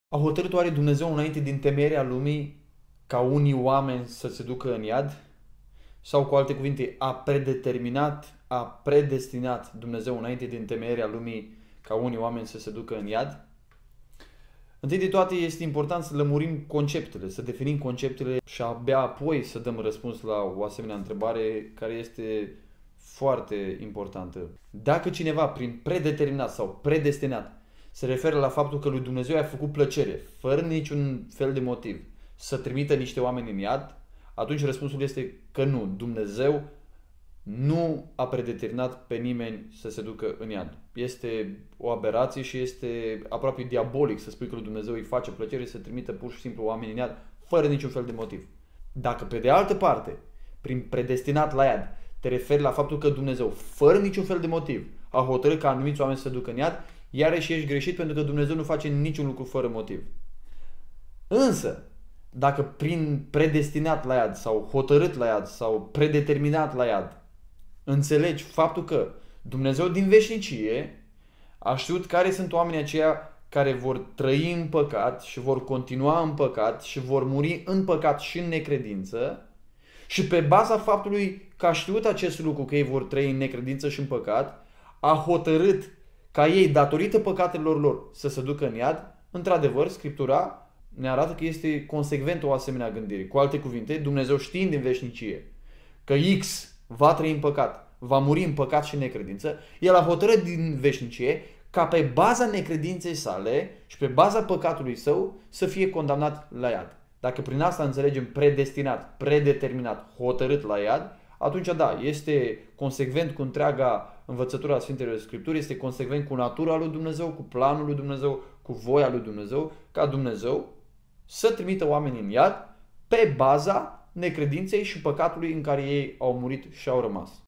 A hotărât oare Dumnezeu înainte din temerea lumii ca unii oameni să se ducă în iad? Sau cu alte cuvinte, a predeterminat, a predestinat Dumnezeu înainte din temerea lumii ca unii oameni să se ducă în iad? Întâi de toate este important să lămurim conceptele, să definim conceptele și abia apoi să dăm răspuns la o asemenea întrebare care este foarte importantă. Dacă cineva prin predeterminat sau predestinat se referă la faptul că lui Dumnezeu i-a făcut plăcere, fără niciun fel de motiv, să trimită niște oameni în iad, atunci răspunsul este că nu. Dumnezeu nu a predeterminat pe nimeni să se ducă în iad. Este o aberație și este aproape diabolic să spui că lui Dumnezeu îi face plăcere să trimită pur și simplu oameni în iad fără niciun fel de motiv. Dacă pe de altă parte, prin predestinat la iad, te referi la faptul că Dumnezeu, fără niciun fel de motiv, a hotărât ca anumiți oameni să se ducă în iad, iarăși ești greșit pentru că Dumnezeu nu face niciun lucru fără motiv. Însă, dacă prin predestinat la iad sau hotărât la iad sau predeterminat la iad, înțelegi faptul că Dumnezeu din veșnicie a știut care sunt oamenii aceia care vor trăi în păcat și vor continua în păcat și vor muri în păcat și în necredință, și pe baza faptului că a știut acest lucru, că ei vor trăi în necredință și în păcat, a hotărât ca ei, datorită păcatelor lor, să se ducă în iad. Într-adevăr, Scriptura ne arată că este consecventă o asemenea gândire. Cu alte cuvinte, Dumnezeu, știind din veșnicie că X va trăi în păcat, va muri în păcat și în necredință, El a hotărât din veșnicie ca pe baza necredinței sale și pe baza păcatului său să fie condamnat la iad. Dacă prin asta înțelegem predestinat, predeterminat, hotărât la iad, atunci da, este consecvent cu întreaga învățătura a Sfintelor Scripturi, este consecvent cu natura lui Dumnezeu, cu planul lui Dumnezeu, cu voia lui Dumnezeu, ca Dumnezeu să trimită oamenii în iad pe baza necredinței și păcatului în care ei au murit și au rămas.